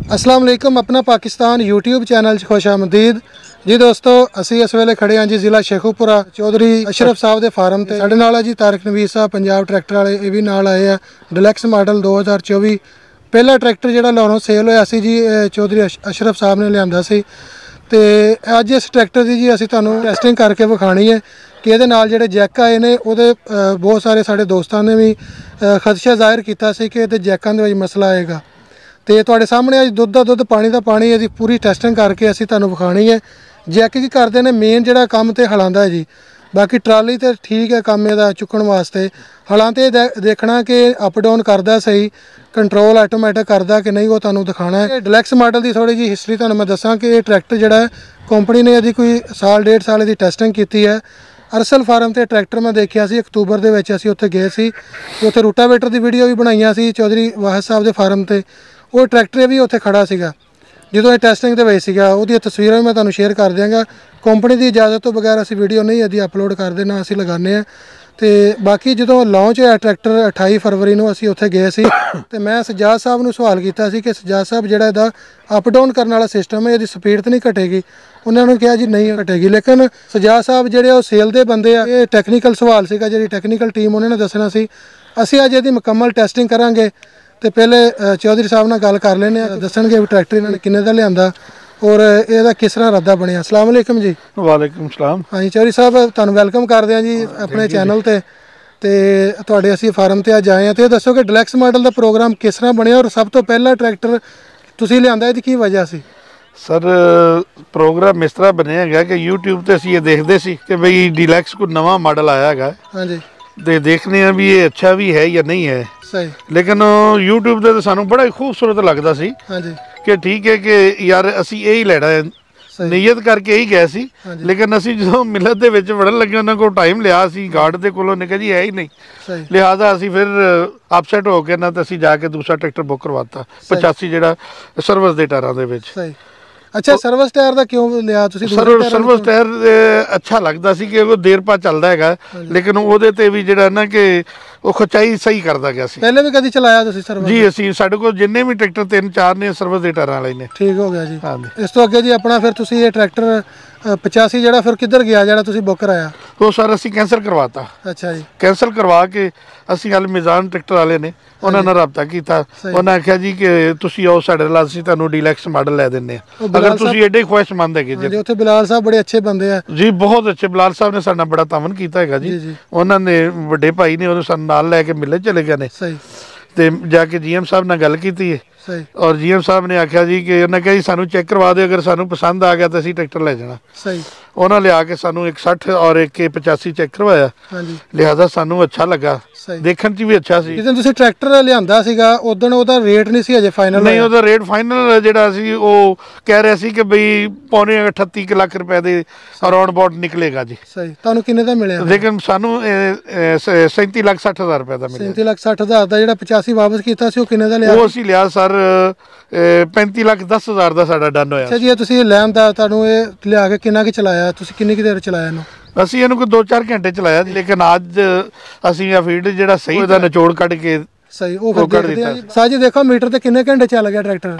अस्सलाम वालेकुम अपना पाकिस्तान यूट्यूब चैनल खुश आमदीद जी दोस्तों असी इस वेले खड़े हाँ जी जिला शेखुपुरा चौधरी अशरफ साहब के फार्म से साढ़े नाल जी तारक नवीर साहब पंजाब ट्रैक्टर वाले ये भी नाल आए हैं। डिलैक्स मॉडल 2024 पहला ट्रैक्टर जो लाहौरों सेल होया सी जी चौधरी अशरफ साहब ने लिया सी ते अज इस ट्रैक्टर की जी असी तुहानूं टैसटिंग करके विखानी है कि ये नाल जिहड़े जैक आए ने उहदे बहुत सारे साडे दोस्तां ने भी खदशा जाहिर किया सी कि जैकां दे विच मसला आएगा। तो तुहाडे सामने अज दुध का दुध पानी का पानी इसकी पूरी टैसटिंग करके असीं तुहानूं विखानी है। जैक की करते हैं मेन जिहड़ा काम तो हलांदा है जी, बाकी ट्राली तो ठीक है काम इहदा चुकण वास्ते। हलां ते देखना कि अप डाउन करदा सही कंट्रोल आटोमैटिक करदा कि नहीं वो तुहानूं दिखाना है। डिलैक्स मॉडल की थोड़ी जी हिस्टरी तुहानूं मैं दसां कि ये ट्रैक्टर जिहड़ा है कंपनी ने यदि कोई साल डेढ़ साल की टैसटिंग की है। अरसल फार्म से ट्रैक्टर मैं देखा सी अक्तूबर के असीं उत्थे गए सी ते उत्थे रूटावेटर की वीडियो भी बनाईयां सी चौधरी वाहिद साहब के फार्म से। वो ट्रैक्टर भी उत्थे खड़ा सीगा जो टैसटिंग तो वही सीगा वो तस्वीरें भी मैं तुहानूं शेयर कर देंगा। कंपनी की इजाजत तो बगैर असीं वीडियो नहीं यदि अपलोड करते ना असीं लगाने हैं। तो बाकी जो लॉन्च होया ट्रैक्टर 28 फरवरी को असीं उत्थे गए सी ते मैं सजाद साहब नूं सवाल किया सी कि सजाद साहब जिहड़ा इहदा अप डाउन करने वाला सिस्टम है यदि स्पीड तो नहीं घटेगी। उन्होंने कहा जी नहीं घटेगी, लेकिन सजाद साहब जिहड़े सेल के बंदे आ ये टैक्नीकल सवाल सीगा जिहड़ी टैक्नीकल टीम उन्होंने दसना सी। असीं अज इहदी मुकम्मल टैसटिंग करांगे तो पहले चौधरी साहब नाल गल कर लेने दसणगे ट्रैक्टर इन्होंने किन्ने दा लिआंदा और यदा किस तरह रद्दा बनिया। अस्सलाम वालेकुम जी। वालेकुम सलाम। हाँ जी चौधरी साहब तुहानूं वैलकम करदे हां जी अपने चैनल ते तुहाडे असीं फार्म ते अज आए हैं। तो दसो कि डिलैक्स मॉडल का प्रोग्राम किस तरह बनिया और सब तो पहला ट्रैक्टर तुसीं लिआंदा इहदी की वजह सी? सर प्रोग्राम इस तरह बनया है कि यूट्यूब ते असीं ये देखते सी कि बई डिलैक्स को नवा मॉडल आया है। हाँ जी देखने हैं भी ये अच्छा भी है या नहीं है सही, लेकिन यूट्यूब ते सानूं बड़ा ही खूबसूरत लगता सी। हाँ जी कि ठीक है कि यार असीं यही लेना है नीयत करके यही गए सी। लेकिन असीं जो मिलत दे विच वड़न लगे उन्होंने को टाइम लिया सी गार्ड दे कोलों ने कहा जी है ही नहीं, लिहाजा असीं फिर अपसैट हो के ना तो असीं जाके दूसरा ट्रैक्टर बुक करवाता 85 जिहड़ा सर्विस दे टायरां दे विच। अच्छा सर्विस टायर का क्यों लिया तुसीं? सर्विस टायर अच्छा लगता सी कि वो देर पा चलता है लेकिन ਉਹਦੇ ਤੇ ਵੀ ਜਿਹੜਾ ना कि वो खचाई सही करता गया सी। पहले भी कभी चलाया तुसीं सर्विस? जी असीं साडे कोल जिन्ने भी ट्रैक्टर 3-4 ने सर्विस दे टायरां वाले ने। ठीक हो गया जी। हाँ इस तो अगे जी अपना फिर तुसीं ये ट्रैक्टर 85 जिहड़ा फिर किधर गया जिहड़ा तुसीं बुक कराया? वो सर असीं कैंसल करवाता। अच्छा जी कैंसल करवा के असीं हल मिजान ट्रैक्टर वाले ने उन्होंने नाल राबता कीता। उन्होंने आख्या जी कि तुसीं आओ साडे नाल असीं तुहानूं डिलैक्स मॉडल लै दिंदे आ अगर तुसीं एडे ख्वाहिशमंद है जी। उत्थे बिलाल साहब बड़े अच्छे बंदे हैं जी, बहुत अच्छे। बिलाल साहब ने साडा बड़ा तावन कीता है जी। उन्होंने वड्डे भाई ने उन्होंने सानूं नाल लै के मिले चले गए ने ते जाके जीएम साहब नाल गल कीती है और जीएम साहब ने आख्या जी कि उन्होंने कहा जी सानूं चैक करवा दो अगर सानूं पसंद आ गया तो असीं ट्रैक्टर लै जाना। उन्होंने लिया के सानूं एक 60 और एक 85 चैक करवाया। लिहाजा सानूं अच्छा लगा, देखण च भी अच्छा सी। जिद्दन तुसीं ट्रैक्टर लिआंदा सीगा उदण ओहदा रेट नहीं सी अजे फाइनल? नहीं ओहदा रेट फाइनल जिहड़ा सी ਉਹ कह रहा सी कि बई पौने 38 लाख रुपए ਦੇ अराउंड अबाउट निकलेगा जी। सही ਤੁਹਾਨੂੰ ਕਿੰਨੇ ਦਾ ਮਿਲਿਆ? लेकिन सानूं 37,60,000 रुपए ਦਾ मिलिया। 37,60,000 ਦਾ ਜਿਹੜਾ 85 वापस ਕੀਤਾ ਸੀ ਉਹ ਕਿੰਨੇ ਦਾ ਲਿਆ? ਉਹ ਅਸੀਂ ਲਿਆ ਸਰ 35,10,000 ਦਾ ਸਾਡਾ ਡਨ ਹੋਇਆ। ਅੱਛਾ ਜੀ ਤੁਸੀਂ ਲੈਣ ਦਾ ਤੁਹਾਨੂੰ ਇਹ ਲਿਆ ਕੇ ਕਿੰਨਾ ਕਿ ਚਲਾਇਆ ਤੁਸੀਂ ਕਿੰਨੀ ਕਿ ਦੇਰ ਚਲਾਇਆ ਇਹਨੂੰ? ਅਸੀਂ ਇਹਨੂੰ ਕੋਈ 2-4 ਘੰਟੇ ਚਲਾਇਆ ਜੀ ਲੇਕਿਨ ਅੱਜ ਅਸੀਂ ਆ ਫੀਲਡ ਜਿਹੜਾ ਸਹੀ ਉਹਦਾ ਨਿਚੋੜ ਕੱਢ ਕੇ ਸਹੀ ਉਹ ਫਿਰ ਦੇਖਦੇ ਆ ਜੀ। ਸਾਜੀ ਦੇਖੋ ਮੀਟਰ ਤੇ ਕਿੰਨੇ ਘੰਟੇ ਚੱਲ ਗਿਆ ਟਰੈਕਟਰ?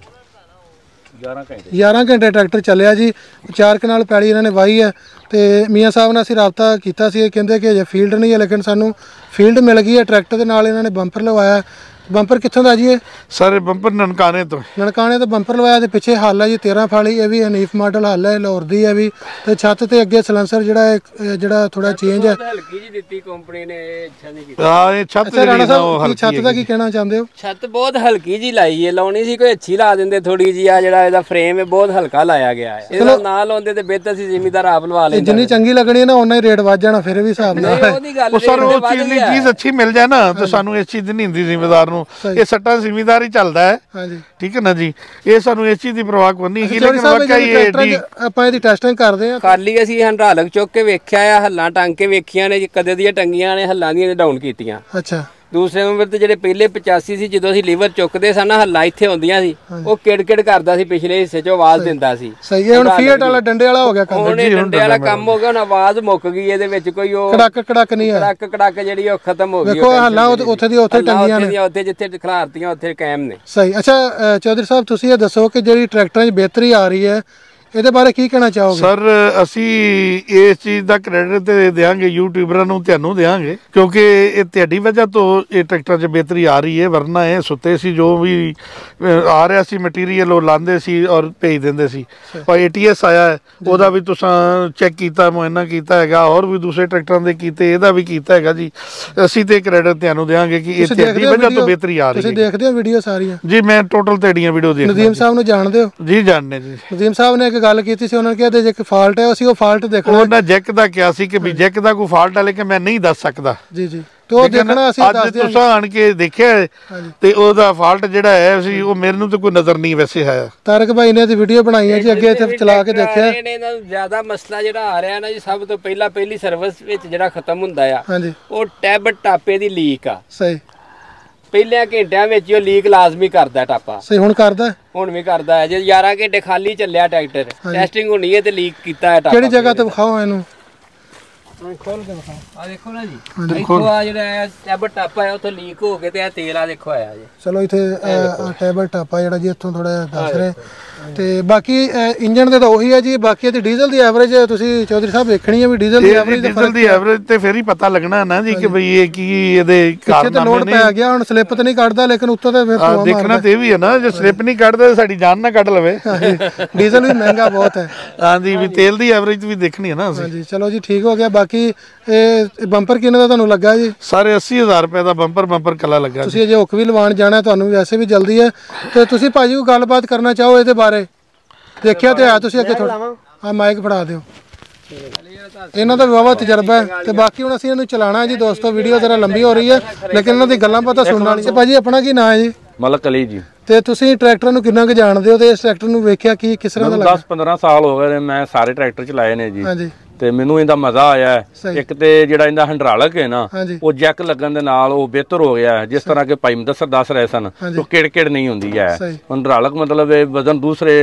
11 ਘੰਟੇ ਟਰੈਕਟਰ ਚੱਲਿਆ ਜੀ। 4 ਕਨਾਲ ਪੈਲੀ ਇਹਨਾਂ ਨੇ ਵਾਹੀ ਹੈ ਤੇ ਮੀਆਂ ਸਾਹਿਬ ਨਾਲ ਅਸੀਂ ਰਾਬਤਾ ਕੀਤਾ ਸੀ। ਇਹ ਕਹਿੰਦੇ ਕਿ ਅਜੇ ਫੀਲਡ ਨਹੀਂ ਹੈ ਲੇਕਿਨ ਸਾਨੂੰ ਫੀਲਡ ਮਿਲ ਗਈ ਹੈ। ਟਰੈਕਟਰ ਦੇ ਨਾਲ ਇਹਨਾਂ ਨੇ ਬੰਪਰ ਲਵਾਇਆ। ਬੰਪਰ ਕਿੱਥੋਂ ਦਾ ਜੀ ਇਹ? ਸਰ ਬੰਪਰ ਨਨਕਾਣੇ ਤੋਂ ਬੰਪਰ ਲਵਾਇਆ ਤੇ ਪਿੱਛੇ ਹੱਲ ਹੈ ਜੀ 13 ਫਾਲੀ। ਇਹ ਵੀ ਹਨੀਫ ਮਾਡਲ ਹੱਲ ਹੈ ਲਾਹੌਰ ਦੀ ਹੈ ਵੀ ਤੇ ਛੱਤ ਤੇ ਅੱਗੇ ਸਲੈਂਸਰ ਜਿਹੜਾ ਥੋੜਾ ਚੇਂਜ ਹੈ ਹਲਕੀ ਜੀ ਦਿੱਤੀ ਕੰਪਨੀ ਨੇ ਇਹ ਅੱਛਾ ਨਹੀਂ ਕੀਤਾ। ਹਾਂ ਇਹ ਛੱਤ ਜਿਹੜੀ ਨਾ ਉਹ ਹਲਕੀ। ਛੱਤ ਦਾ ਕੀ ਕਹਿਣਾ ਚਾਹੁੰਦੇ ਹੋ? ਛੱਤ ਬਹੁਤ ਹਲਕੀ ਜੀ ਲਾਈ ਹੈ, ਲਾਉਣੀ ਸੀ ਕੋਈ ਅੱਛੀ ਲਾ ਦਿੰਦੇ ਥੋੜੀ ਜੀ। ਆ ਜਿਹੜਾ ਇਹਦਾ ਫਰੇਮ ਹੈ ਬਹੁਤ ਹਲਕਾ ਲਾਇਆ ਗਿਆ ਹੈ, ਇਹਦਾ ਨਾ ਲਾਉਂਦੇ ਤੇ ਬਿਹਤਰ ਸੀ ਜ਼ਿਮੀਦਾਰ ਆਪ ਲਵਾ ਲੈਂਦੇ। ਜਿੰਨੀ ਚੰਗੀ ਲੱਗਣੀ ਹੈ ਨਾ ਉਹਨਾਂ ਹੀ ਰੇਟ ਵੱਧ ਜਾਣਾ ਫਿਰ ਵੀ ਹਿਸਾਬ ਨਾਲ। ਉਹ ਸਰ ਉਹ ਚੀਜ਼ ਅੱਛੀ ਮਿਲ ਜਾਏ ਨਾ ਤੇ ਸਾਨੂੰ ਇਸ ਚੀਜ਼ ਦੀ ਨਹੀਂ ਹੁੰਦੀ ਜ਼ਿਮੀਦਾਰ ਨੂੰ। ਇਹ ਸੱਟਾਂ ਜ਼ਿਮੀਦਾਰ ਹੀ ਚੱਲਦਾ ਹੈ। ਹਾਂਜੀ ਠੀਕ ਹੈ ਨਾ ਜੀ, ਇਹ ਸਾਨੂੰ ਇਸ ਚੀਜ਼ ਦੀ ਪਰਵਾਹ ਕੋਈ ਨਹੀਂ। ਲੇਕਿਨ ਵਾਕਿਆ ਇਹ ਆਪਾਂ ਇਹਦੀ ਟੈਸਟਿੰਗ ਕਰਦੇ ਆ ਕਰ ਲਈ ਅਸੀਂ ਹੰਡਾਲਕ ਚੁੱਕ ਕੇ ਵੇਖਿਆ ਆ, ਹੱਲਾਂ ਟੰਗ ਕੇ ਵੇਖੀਆਂ ਨੇ ਜੀ ਕਦੇ ਦੀਆਂ ਟੰਗੀਆਂ ਨੇ, ਹੱਲਾਂ ਦੀਆਂ ਡਾਊਨ ਕੀਤੀਆਂ। ਅੱਛਾ ਦੂਸਰੇ ਨੰਬਰ ਤੇ ਜਿਹੜੇ ਪਹਿਲੇ 85 ਸੀ, ਜਦੋਂ ਅਸੀਂ ਲੀਵਰ ਚੁੱਕਦੇ ਸਨ ਹੱਲਾਂ ਇੱਥੇ ਹੁੰਦੀਆਂ ਸੀ, ਉਹ ਕਿੜ-ਕਿੜ ਕਰਦਾ ਸੀ, ਪਿਛਲੇ ਹਿੱਸੇ 'ਚੋਂ ਆਵਾਜ਼ ਦਿੰਦਾ ਸੀ। ਸਹੀ ਹੈ, ਹੁਣ ਫੀਟ ਵਾਲਾ ਡੰਡੇ ਵਾਲਾ ਹੋ ਗਿਆ ਕੰਮ। ਹੁਣ ਇਹ ਡੰਡੇ ਵਾਲਾ ਕੰਮ ਹੋ ਗਿਆ, ਹੁਣ ਆਵਾਜ਼ ਮੁੱਕ ਗਈ, ਇਹਦੇ ਵਿੱਚ ਕੋਈ ਉਹ ਕੜਕ ਨਹੀਂ ਹੈ, ਕੜਕ ਜਿਹੜੀ ਉਹ ਖਤਮ ਹੋ ਗਈ। ਦੇਖੋ ਹੱਲਾਂ ਉੱਥੇ ਦੀ ਉੱਥੇ ਟੰਗੀਆਂ ਨੇ, ਉੱਥੇ ਜਿੱਥੇ ਖਿਲਾਰਤੀਆਂ ਉੱਥੇ ਕਾਇਮ ਨੇ। ਸਹੀ। ਅੱਛਾ ਚੌਧਰੀ ਸਾਹਿਬ, ਤੁਸੀਂ ਇਹ ਦੱਸੋ ਕਿ ਜਿਹੜੀ ਟਰੈਕਟਰਾਂ 'ਚ ਬਿਹਤਰੀ ਆ ਰਹੀ ਹੈ, ਇਹਦੇ ਬਾਰੇ ਕੀ ਕਹਿਣਾ ਚਾਹੋਗੇ? ਸਰ ਅਸੀਂ ਇਸ ਚੀਜ਼ ਦਾ ਕ੍ਰੈਡਿਟ ਤੇ ਦੇਵਾਂਗੇ ਯੂਟਿਊਬਰਾਂ ਨੂੰ, ਤੁਹਾਨੂੰ ਦੇਵਾਂਗੇ, ਕਿਉਂਕਿ ਇਹ ਤੁਹਾਡੀ ਵਜ੍ਹਾ ਤੋਂ ਇਹ ਟਰੈਕਟਰਾਂ 'ਚ ਬਿਹਤਰੀ ਆ ਰਹੀ ਹੈ। ਵਰਨਾ ਇਹ ਸੁੱਤੇ ਸੀ, ਜੋ ਵੀ ਆ ਰਿਹਾ ਸੀ ਮਟੀਰੀਅਲ ਉਹ ਲਾਉਂਦੇ ਸੀ ਔਰ ਭੇਜ ਦਿੰਦੇ ਸੀ। ਔਰ ATS ਆਇਆ ਹੈ, ਉਹਦਾ ਵੀ ਤੁਸੀਂ ਚੈੱਕ ਕੀਤਾ, ਮੁਆਇਨਾ ਕੀਤਾ ਹੈਗਾ, ਹੋਰ ਵੀ ਦੂਸਰੇ ਟਰੈਕਟਰਾਂ ਦੇ ਕੀਤੇ, ਇਹਦਾ ਵੀ ਕੀਤਾ ਹੈਗਾ ਜੀ। ਅਸੀਂ ਤੇ ਕ੍ਰੈਡਿਟ ਤੁਹਾਨੂੰ ਦੇਵਾਂਗੇ ਕਿ ਇਹ ਤੁਹਾਡੀ ਵਜ੍ਹਾ ਤੋਂ ਬਿਹਤਰੀ ਆ ਰਹੀ ਹੈ। ਤੁਸੀਂ ਦੇਖਦੇ ਹੋ ਵੀਡੀਓ ਸਾਰੀਆਂ? ਜੀ ਮੈਂ ਟੋਟਲ ਤੁਹਾਡੀਆਂ ਵੀਡੀਓ ਦੇਖਦਾ। ਨਦੀਮ ਸਾਹਿਬ ਨੂੰ ਜਾਣਦੇ ਹੋ? ਜੀ ਜਾਣਦੇ ਜੀ। ਨਦੀਮ ਸਾਹਿਬ ਨੇ ਗੱਲ ਕੀਤੀ ਸੀ, ਉਹਨਾਂ ਨੇ ਕਿਹਾ ਜੇ ਇੱਕ ਫਾਲਟ ਹੈ ਅਸੀਂ ਉਹ ਫਾਲਟ ਦੇਖਣਾ। ਉਹਨਾਂ ਜੈਕ ਦਾ ਕਿਹਾ ਸੀ ਕਿ ਵੀ ਜੈਕ ਦਾ ਕੋਈ ਫਾਲਟ ਹੈ, ਲੇਕਿਨ ਮੈਂ ਨਹੀਂ ਦੱਸ ਸਕਦਾ। ਜੀ ਜੀ, ਤੇ ਉਹ ਦੇਖਣਾ ਅਸੀਂ ਅੱਜ ਤੁਸੀਂ ਆਣ ਕੇ ਦੇਖਿਆ ਤੇ ਉਹਦਾ ਫਾਲਟ ਜਿਹੜਾ ਹੈ ਸੀ ਉਹ ਮੈਨੂੰ ਤਾਂ ਕੋਈ ਨਜ਼ਰ ਨਹੀਂ ਵੈਸੇ ਆਇਆ। ਤਾਰਕ ਭਾਈ ਨੇ ਤੇ ਵੀਡੀਓ ਬਣਾਈ ਹੈ ਜੀ, ਅੱਗੇ ਇੱਥੇ ਚਲਾ ਕੇ ਦੇਖਿਆ। ਇਹਨਾਂ ਨੂੰ ਜ਼ਿਆਦਾ ਮਸਲਾ ਜਿਹੜਾ ਆ ਰਿਹਾ ਨਾ ਜੀ, ਸਭ ਤੋਂ ਪਹਿਲੀ ਸਰਵਿਸ ਵਿੱਚ ਜਿਹੜਾ ਖਤਮ ਹੁੰਦਾ ਆ, ਉਹ ਟੈਬ ਟਾਪੇ ਦੀ ਲੀਕ ਆ। ਸਹੀ। ਪਹਿਲਿਆਂ ਘੰਟਿਆਂ ਵਿੱਚ ਉਹ ਲੀਕ ਲਾਜ਼ਮੀ ਕਰਦਾ ਟਾਪਾ। ਸਹੀ, ਹੁਣ ਕਰਦਾ? ਹੁਣ ਵੀ ਕਰਦਾ ਹੈ। ਜੇ 11 ਘੰਟੇ ਖਾਲੀ ਚੱਲਿਆ ਟਰੈਕਟਰ, ਟੈਸਟਿੰਗ ਹੋਣੀ ਹੈ ਤੇ ਲੀਕ ਕੀਤਾ ਹੈ ਟਾਪਾ। ਕਿਹੜੀ ਜਗ੍ਹਾ ਤੇ ਵਿਖਾਓ ਇਹਨੂੰ, ਖੋਲ ਕੇ ਵਿਖਾਓ। ਆ ਦੇਖੋ ਨਾ ਜੀ, ਇੱਥੋਂ ਆ ਜਿਹੜਾ ਟੈਬ ਟਾਪਾ ਹੈ ਉੱਥੋਂ ਲੀਕ ਹੋ ਕੇ ਤੇ ਇਹ ਤੇਲ ਆ ਦੇਖੋ ਆਇਆ ਜੀ। ਚਲੋ ਇੱਥੇ ਟੈਬ ਟਾਪਾ ਜਿਹੜਾ ਜੀ ਇੱਥੋਂ ਥੋੜਾ ਦੱਸ ਰਹੇ। ਤੇ ਬਾਕੀ ਇੰਜਨ ਦੇ ਤਾਂ ਉਹੀ ਹੈ ਜੀ, ਬਾਕੀ ਇਹਦੀ ਡੀਜ਼ਲ ਦੀ ਐਵਰੇਜ ਤੁਸੀਂ ਚੌਧਰੀ ਸਾਹਿਬ ਵੇਖਣੀ ਹੈ ਵੀ ਡੀਜ਼ਲ ਦੀ ਐਵਰੇਜ ਤੇ ਫਿਰ ਹੀ ਪਤਾ ਲੱਗਣਾ ਨਾ ਜੀ ਕਿ ਬਈ ਇਹ ਕੀ ਇਹਦੇ ਕਾਰਨਾਮੇ ਲੋਡ ਪੈ ਗਿਆ। ਹੁਣ ਸਲਿੱਪ ਤੇ ਨਹੀਂ ਕੱਢਦਾ, ਲੇਕਿਨ ਉੱਤੋਂ ਤੇ ਫਿਰ ਦੇਖਣਾ ਤੇ ਇਹ ਵੀ ਹੈ ਨਾ, ਜੇ ਸਲਿੱਪ ਨਹੀਂ ਕੱਢਦਾ ਸਾਡੀ ਜਾਨ ਨਾ ਕੱਢ ਲਵੇ। ਡੀਜ਼ਲ ਵੀ ਮਹਿੰਗਾ ਬਹੁਤ ਹੈ। ਹਾਂਜੀ, ਵੀ ਤੇਲ ਦੀ ਐਵਰੇਜ ਵੀ ਦੇਖਣੀ ਹੈ ਨਾ ਅਸੀਂ। ਹਾਂਜੀ ਚਲੋ ਜੀ, ਠੀਕ ਹੋ ਗਿਆ। ਬਾਕੀ ਇਹ ਬੰਪਰ ਕਿੰਨੇ ਦਾ ਤੁਹਾਨੂੰ ਲੱਗਾ ਜੀ? ਸਾਰੇ 80,000 ਰੁਪਏ ਦਾ ਬੰਪਰ ਕੱਲਾ ਲੱਗਾ। ਤੁਸੀਂ ਅਜੇ ਹੁੱਕ ਵੀ ਲਵਾਉਣ ਜਾਣਾ, ਤੁਹਾਨੂੰ ਵੈਸੇ ਵੀ ਜਲਦੀ ਹੈ, ਤੇ ਤੁਸੀਂ ਭਾਜੀ ਕੋਈ ਗੱਲਬਾਤ ਕਰਨਾ ਚਾਹੋ ਇਹਦੇ ਬਾਰੇ? ਦੇਖਿਆ ਤੇ ਆ ਤੁਸੀਂ ਅੱਗੇ ਥੋੜਾ ਆ ਮਾਈਕ ਫੜਾ ਦਿਓ। ਇਹਨਾਂ ਦਾ ਵਾਵਾ ਤਜਰਬਾ ਹੈ, ਤੇ ਬਾਕੀ ਹੁਣ ਅਸੀਂ ਇਹਨੂੰ ਚਲਾਣਾ ਜੀ। ਦੋਸਤੋ ਵੀਡੀਓ ਜ਼ਰਾ ਲੰਬੀ ਹੋ ਰਹੀ ਹੈ, ਲੇਕਿਨ ਇਹਨਾਂ ਦੀ ਗੱਲਾਂ ਪਤਾ ਸੁਣਨ ਵਾਲੀ। ਭਾਜੀ ਆਪਣਾ ਕੀ ਨਾਂ ਹੈ ਜੀ? ਮਲਕ ਅਲੀ ਜੀ। ਤੇ ਤੁਸੀਂ ਟਰੈਕਟਰ ਨੂੰ ਕਿੰਨਾ ਕੁ ਜਾਣਦੇ ਹੋ, ਤੇ ਇਸ ਟਰੈਕਟਰ ਨੂੰ ਵੇਖਿਆ ਕੀ ਕਿਸ ਤਰ੍ਹਾਂ ਦਾ ਲੱਗਾ? 10-15 ਸਾਲ ਹੋ ਗਏ ਨੇ, ਮੈਂ ਸਾਰੇ ਟਰੈਕਟਰ ਚਲਾਏ ਨੇ ਜੀ। ਹਾਂਜੀ। ਤੇ ਮੈਨੂੰ ਇਹਦਾ ਮਜ਼ਾ ਆਇਆ। ਇੱਕ ਤੇ ਜਿਹੜਾ ਇਹਦਾ ਹੰਡਰਾਲਕ ਹੈ ਨਾ, ਉਹ ਜੈਕ ਲੱਗਣ ਦੇ ਨਾਲ ਉਹ ਬਿਹਤਰ ਹੋ ਗਿਆ। ਜਿਸ ਤਰ੍ਹਾਂ ਕਿ ਭਾਈ ਮੁਦੱਸਰ ਦੱਸ ਰਹੇ ਸਨ, ਉਹ ਕਿੜ ਨਹੀਂ ਹੁੰਦੀ ਹੈ। ਹੰਡਰਾਲਕ ਮਤਲਬ ਇਹ ਵਜ਼ਨ ਦੂਸਰੇ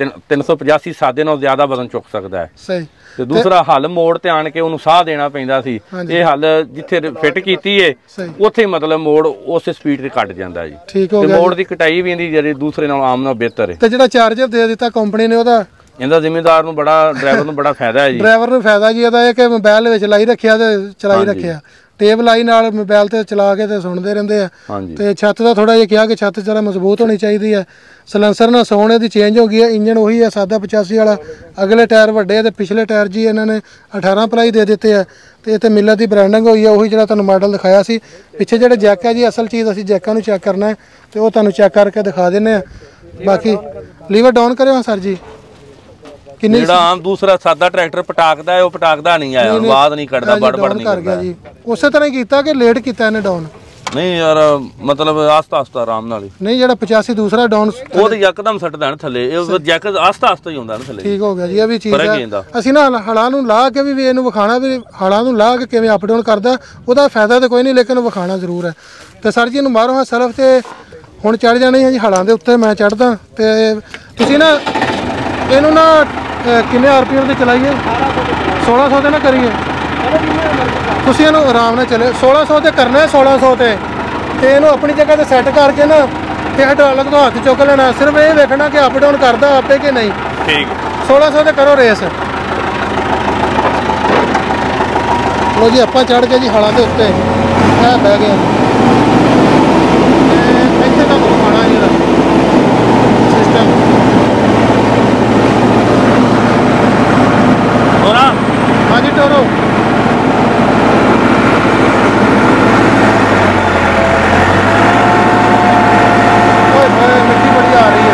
385 ਸਾਦੇ ਨਾਲ ਜ਼ਿਆਦਾ ਵਜ਼ਨ ਚੁੱਕ ਸਕਦਾ ਹੈ। ਸਹੀ। ਤੇ ਦੂਸਰਾ ਹੱਲ ਮੋੜ ਤੇ ਆਣ ਕੇ ਉਹਨੂੰ ਸਾਹ ਦੇਣਾ ਪੈਂਦਾ ਸੀ। ਇਹ ਹੱਲ ਜਿੱਥੇ ਫਿੱਟ ਕੀਤੀ ਏ ਉੱਥੇ ਮਤਲਬ ਮੋੜ ਉਸੇ ਸਪੀਡ ਤੇ ਕੱਟ ਜਾਂਦਾ ਜੀ। ਠੀਕ ਹੋ ਗਿਆ। ਤੇ ਮੋੜ ਦੀ ਕਟਾਈ ਵੀ ਇਹਦੀ ਜਿਹੜੀ ਦੂਸਰੇ ਨਾਲ ਆਮ ਨਾਲ ਬਿਹਤਰ ਹੈ। ਤੇ ਜਿਹੜਾ ਚਾਰਜਰ ਦੇ ਦਿੱਤਾ ਕੰਪਨੀ ਨੇ, ਉਹਦਾ ਇਹਦਾ ਜ਼ਿੰਮੇਦਾਰ ਨੂੰ ਡਰਾਈਵਰ ਨੂੰ ਬੜਾ ਫਾਇਦਾ ਹੈ ਜੀ। ਡਰਾਈਵਰ ਨੂੰ ਫਾਇਦਾ ਜੀ ਇਹਦਾ ਇਹ ਕਿ ਮੋਬਾਈਲ ਵਿੱਚ ਲਾਈ ਰੱਖਿਆ ਤੇ ਚਲਾਈ ਰੱਖਿਆ, ਟੇਪ ਲਾਈ ਨਾਲ ਮੋਬਾਈਲ ਤੇ ਚਲਾ ਕੇ ਤੇ ਸੁਣਦੇ ਰਹਿੰਦੇ ਆ। ਤੇ ਛੱਤ ਦਾ ਥੋੜਾ ਜਿਹਾ ਕਿਹਾ ਕਿ ਛੱਤ ਜਰਾ ਮਜ਼ਬੂਤ ਹੋਣੀ ਚਾਹੀਦੀ ਹੈ। ਸਲੈਂਸਰ ਨਾਲ ਸੋਹਣੇ ਦੀ ਚੇਂਜ ਹੋ ਗਈ ਹੈ। ਇੰਜਨ ਉਹੀ ਹੈ ਸਾਦਾ 85 ਵਾਲਾ, ਅਗਲੇ ਟਾਇਰ ਵੱਡੇ ਆ ਤੇ ਪਿਛਲੇ ਟਾਇਰ ਜੀ ਇਹਨਾਂ ਨੇ 18 ਪਲਾਈ ਦੇ ਦਿੱਤੇ ਆ। ਤੇ ਇੱਥੇ ਮਿਲਰ ਦੀ ਬ੍ਰਾਂਡਿੰਗ ਹੋਈ ਹੈ, ਉਹੀ ਜਿਹੜਾ ਤੁਹਾਨੂੰ ਮਾਡਲ ਦਿਖਾਇਆ ਸੀ। ਪਿੱਛੇ ਜਿਹੜੇ ਜੈਕ ਹੈ ਜੀ, ਅਸਲ ਚੀਜ਼ ਅਸੀਂ ਜੈਕਾਂ ਨੂੰ ਚੈੱਕ ਕਰਨਾ ਹੈ ਤੇ ਉਹ ਤੁਹਾਨੂੰ ਚੈੱਕ ਕਰਕੇ ਦਿਖਾ ਦਿੰਦੇ ਆ। ਬਾਕੀ ਲੀਵਰ ਡਾਊਨ ਕਰਿਓ ਸਰ ਜੀ। ਜਿਹੜਾ ਆਮ ਦੂਸਰਾ ਸਾਦਾ ਟਰੈਕਟਰ ਪਟਾਕਦਾ ਹੈ, ਉਹ ਪਟਾਕਦਾ ਨਹੀਂ ਆਇਆ, ਆਵਾਜ਼ ਨਹੀਂ ਕੱਢਦਾ, ਬੜਬੜ ਨਹੀਂ ਕਰਦਾ ਜੀ। ਉਸੇ ਤਰ੍ਹਾਂ ਹੀ ਕੀਤਾ ਕਿ ਲੇਟ ਕੀਤਾ ਇਹਨੇ ਡਾਊਨ? ਨਹੀਂ ਯਾਰ, ਮਤਲਬ ਆਸਤਾ ਆਰਾਮ ਨਾਲ ਹੀ। ਨਹੀਂ ਜਿਹੜਾ 85 ਦੂਸਰਾ ਡਾਊਨ ਉਹ ਤੇ ਯਕਦਮ ਸੱਟਦਾ ਨਾ ਥੱਲੇ, ਇਹ ਜੈਕ ਆਸਤਾ ਹੀ ਹੁੰਦਾ ਨਾ ਥੱਲੇ। ਠੀਕ ਹੋ ਗਿਆ ਜੀ, ਇਹ ਵੀ ਚੀਜ਼ ਹੈ। ਅਸੀਂ ਨਾ ਹਲਾਂ ਨੂੰ ਲਾ ਕੇ ਵੀ ਇਹਨੂੰ ਵਿਖਾਣਾ ਵੀ ਹਲਾਂ ਨੂੰ ਲਾ ਕੇ ਕਿਵੇਂ ਅਪ ਡਾਊਨ ਕਰਦਾ, ਉਹਦਾ ਫਾਇਦਾ ਤਾਂ ਕੋਈ ਨਹੀਂ, ਲੇਕਿਨ ਵਿਖਾਣਾ ਜ਼ਰੂਰ ਹੈ। ਤੇ ਸਰ ਜੀ ਇਹਨੂੰ ਮਾਰੋ ਹਾਂ ਸਲਫ ਤੇ ਹੁਣ ਚੜ ਜਾਣੀ ਹੈ ਜੀ ਹਲਾਂ ਦੇ ਉੱਤੇ। ਮੈਂ ਚੜਦਾ ਤੇ ਤੁਸੀਂ ਨਾ ਇਹਨੂੰ ਨਾ ਕਿੰਨੇ RPM ਤੇ ਚਲਾਈਏ? 1600 ਤੇ ਨਾ ਕਰੀਏ ਤੁਸੀਂ ਇਹਨੂੰ ਆਰਾਮ ਨਾਲ ਚਲੇ। 1600 ਤੇ ਕਰਨਾ ਹੈ, 1600 ਤੇ ਇਹਨੂੰ ਆਪਣੀ ਜਗ੍ਹਾ ਤੇ ਸੈੱਟ ਕਰਕੇ ਨਾ ਤੇ ਹਾਈਡ੍ਰੋਲਿਕ ਤੋਂ ਹੱਥ ਚੁੱਕ ਲੈਣਾ। ਸਿਰਫ ਇਹ ਵੇਖਣਾ ਕਿ ਅਪ ਡਾਊਨ ਕਰਦਾ ਆਪੇ ਕਿ ਨਹੀਂ। ਠੀਕ। 1600 ਤੇ ਕਰੋ ਰੇਸ। ਲੋ ਜੀ ਆਪਾਂ ਚੜ ਗਏ ਜੀ ਹਲਾਂ ਦੇ ਉੱਤੇ, ਇਹ ਬਹਿ ਗਿਆ ਇੱਥੇ ਤੱਕ ਘੁਮਾਉਣਾ ਜੀ ਸਿਸਟਮ। ਹਾਂਜੀ ਟੋਰੋ। ਓਏ ਮਿੱਟੀ ਬੜੀ ਆ ਰਹੀ ਹੈ।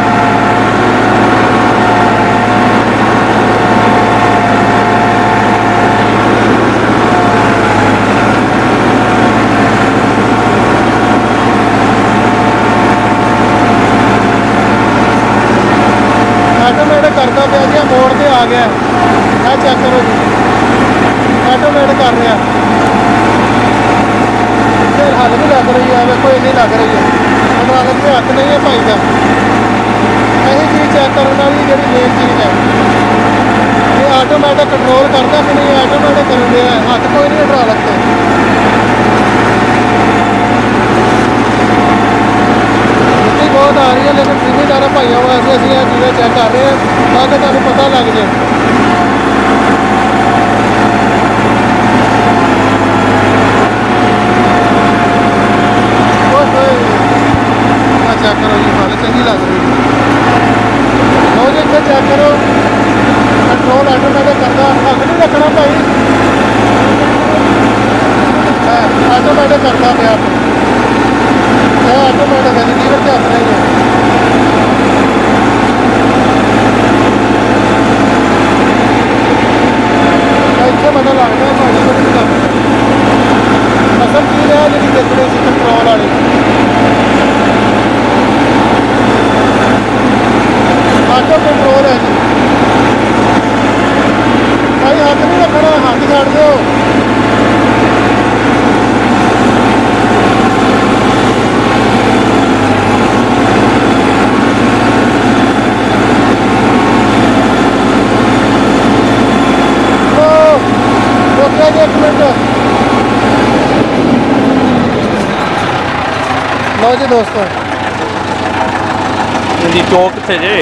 ਆਟੋਮੈਟਿਕ ਕਰਦਾ ਪਿਆ ਜੀ, ਮੋੜ ਤੇ ਆ ਗਿਆ। ਆ ਚੈੱਕ ਕਰੋ ਜੀ, ਆਟੋਮੈਟਿਕ ਕਰ ਰਿਹਾ। ਹੱਥ ਨਹੀਂ ਲੱਗ ਰਹੀ ਹੈ, ਵੇਖੋ ਇੰਨੀ ਲੱਗ ਰਹੀ ਹੈ, ਹਾਈਡ੍ਰੋਲਿਕ ਦੇ ਹੱਥ ਨਹੀਂ ਹੈ ਭਾਈ ਦਾ। ਇਹੀ ਚੀਜ਼ ਚੈੱਕ ਕਰਨ ਵਾਲੀ ਜਿਹੜੀ ਮੇਨ ਚੀਜ਼ ਹੈ, ਇਹ ਆਟੋਮੈਟਿਕ ਕੰਟਰੋਲ ਕਰਦਾ ਕਿ ਨਹੀਂ, ਆਟੋਮੈਟਿਕ ਕਰਨ ਦੇ ਹੱਥ ਕੋਈ ਨਹੀਂ ਹਾਈਡ੍ਰੋਲਿਕ ਤੇ। ਮਿੱਟੀ ਬਹੁਤ ਆ ਰਹੀ ਹੈ, ਲੇਕਿਨ ਜ਼ਿਮੀਂਦਾਰਾਂ ਭਾਈਆਂ ਵਾਸਤੇ ਅਸੀਂ ਇਹ ਚੀਜ਼ਾਂ ਚੈੱਕ ਕਰ ਰਹੇ ਹਾਂ ਤਾਂ ਕਿ ਤੁਹਾਨੂੰ ਪਤਾ ਲੱਗ ਜਾਏ। चेक करो जी, फल चंगी लग रही है। लो जी इतने चेक करो, कंट्रोल ऑटोमैटिक करता, हक नहीं रखना भाई, ऑटोमैटिक करता पे आप ऑटोमैटिक है जी, लीवर के हथ नहीं है। इतने पता लगता है भाई को नहीं करना। असल चीज़ है जी देखने से कंट्रोल वाली, ऑटो कंट्रोल है जी भाई, हाथ नहीं रखना, हाथ छाड़ दो। रोकिया जी 1 मिनट। लो जी दोस्तों, चौक कितने जे?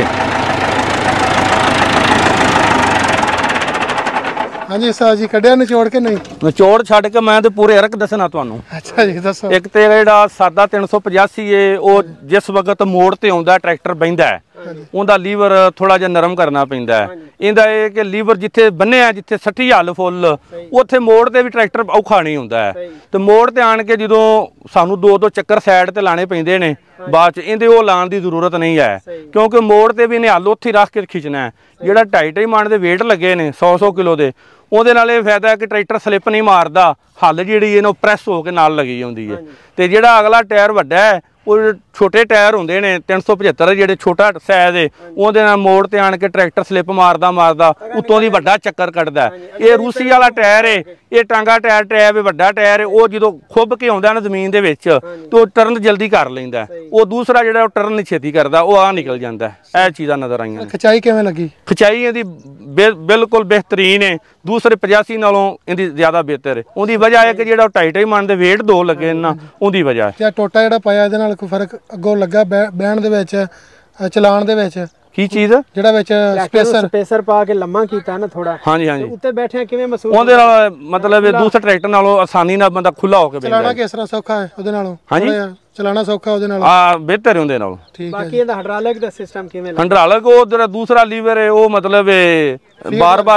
हाँ जी सर जी, कढ़िया निचोड़ के नहीं? निचोड़ छड़ के मैं तो पूरे अरक दसना तुहानू। अच्छा जी दसो। एक तो जिहड़ा सादा 385 है, वो जिस वक्त मोड़ ते आउंदा ट्रैक्टर बहिंदा है, उनका लीवर थोड़ा जिहा नरम करना पैंदा है। इंदा ये कि लीवर जिथे बन्निया, जिथे सट्टी हल फुल, उत्थे मोड़ ते भी ट्रैक्टर औखा नहीं हुंदा है। तो मोड़ ते आण के जदों सानू 2-2 चक्कर साइड ते लाने पैंदे ने, बाद च इंदे ओह लाण दी जरूरत नहीं है, क्योंकि मोड़ ते भी इन्हें हल उत्थे रख के खिंचना है। जिहड़ा 2.5 मण दे वेट लगे ने 100-100 किलो दे, ਉਹਦੇ ਨਾਲ ਇਹ ਫਾਇਦਾ ਹੈ ਕਿ ਟਰੈਕਟਰ ਸਲਿੱਪ ਨਹੀਂ ਮਾਰਦਾ, ਹੱਲ ਜਿਹੜੀ ਇਹਨੂੰ ਪ੍ਰੈਸ ਹੋ ਕੇ ਨਾਲ ਲੱਗੀ ਹੁੰਦੀ ਹੈ। ਤੇ ਜਿਹੜਾ ਅਗਲਾ ਟਾਇਰ ਵੱਡਾ ਹੈ, ਉਹ ਛੋਟੇ ਟਾਇਰ ਹੁੰਦੇ ਨੇ 375 ਜਿਹੜੇ ਛੋਟਾ ਸਾਈਜ਼ ਹੈ, ਉਹਦੇ ਨਾਲ ਮੋੜ ਤੇ ਆਣ ਕੇ ਟਰੈਕਟਰ ਸਲਿੱਪ ਮਾਰਦਾ ਉੱਤੋਂ ਦੀ ਵੱਡਾ ਚੱਕਰ ਕੱਢਦਾ। ਇਹ ਰੂਸੀ ਵਾਲਾ ਟਾਇਰ ਹੈ, ਇਹ ਟਾਂਗਾ ਟਾਇਰ ਟਰੈਬ ਵੱਡਾ ਟਾਇਰ ਹੈ, ਉਹ ਜਦੋਂ ਖੁੱਬ ਕੇ ਆਉਂਦਾ ਨਾ ਜ਼ਮੀਨ ਦੇ ਵਿੱਚ ਤੇ ਉਹ ਟਰਨ ਜਲਦੀ ਕਰ ਲੈਂਦਾ। ਉਹ ਦੂਸਰਾ ਜਿਹੜਾ ਉਹ ਟਰਨ ਨਹੀਂ ਛੇਤੀ ਕਰਦਾ, ਉਹ ਆ ਨਿਕਲ ਜਾਂਦਾ। ਇਹ ਚੀਜ਼ਾਂ ਨਜ਼ਰ ਆਈਆਂ। ਖਿਚਾਈ ਕਿਵੇਂ ਲੱਗੀ? ਖਿਚਾਈ ਇਹਦੀ ਬਿਲਕੁਲ ਬਿਹਤਰੀਨ ਹੈ, ਦੂਸਰੇ 85 ਨਾਲੋਂ ਇਹਦੀ ਜ਼ਿਆਦਾ ਬਿਹਤਰ ਹੈ। ਉਹਦੀ ਵਜ੍ਹਾ ਹੈ ਕਿ ਜਿਹੜਾ 2.5 ਮਣ ਦੇ weight 2 ਲੱਗੇ ਨਾ, ਉਹਦੀ ਵਜ੍ਹਾ ਹੈ। ਟੋਟਾ ਜਿਹੜਾ ਪਾਇਆ ਇਹਦੇ ਨਾਲ ਕੋਈ ਫਰਕ ਅੱਗੋਂ ਲੱਗਾ ਬਹਿਣ ਦੇ ਵਿੱਚ, ਚਲਾਉਣ ਦੇ ਵਿੱਚ? ਕੀ ਚੀਜ਼ ਜਿਹੜਾ ਵਿੱਚ ਸਪੇਸਰ ਪਾ ਕੇ ਲੰਮਾ ਕੀਤਾ ਨਾ ਥੋੜਾ, ਹਾਂਜੀ ਹਾਂਜੀ, ਉੱਤੇ ਬੈਠਿਆ ਕਿਵੇਂ ਮਹਿਸੂਸ? ਉਹਦੇ ਨਾਲ ਮਤਲਬ ਦੂਸਰੇ ਟਰੈਕਟਰ ਨਾਲੋਂ ਆਸਾਨੀ ਨਾਲ ਬੰਦਾ ਖੁੱਲਾ ਹੋ ਕੇ ਬੈਠਦਾ। ਚਲਾਣਾ ਕਿਸ ਤਰ੍ਹਾਂ ਸੌਖਾ ਹੈ ਉਹਦੇ ਨਾਲੋਂ? ਹਾਂਜੀ, ਚਲਾਣਾ ਸੌਖਾ ਉਹਦੇ ਨਾਲ? ਬਿਹਤਰ ਉਹਦੇ ਨਾਲ। ਬਾਕੀ ਇਹਦਾ ਹਾਈਡ੍ਰੋਲਿਕ ਦਾ ਸਿਸਟਮ ਕਿਵੇਂ ਲੱਗਦਾ? ਹਾਈਡ੍ਰੋਲਿਕ ਉਹ ਜਿਹੜਾ ਦੂਸਰਾ ਲੀਵਰ ਹੈ, ਉਹ ਮਤਲਬ ਬਾਰ-ਬਾਰ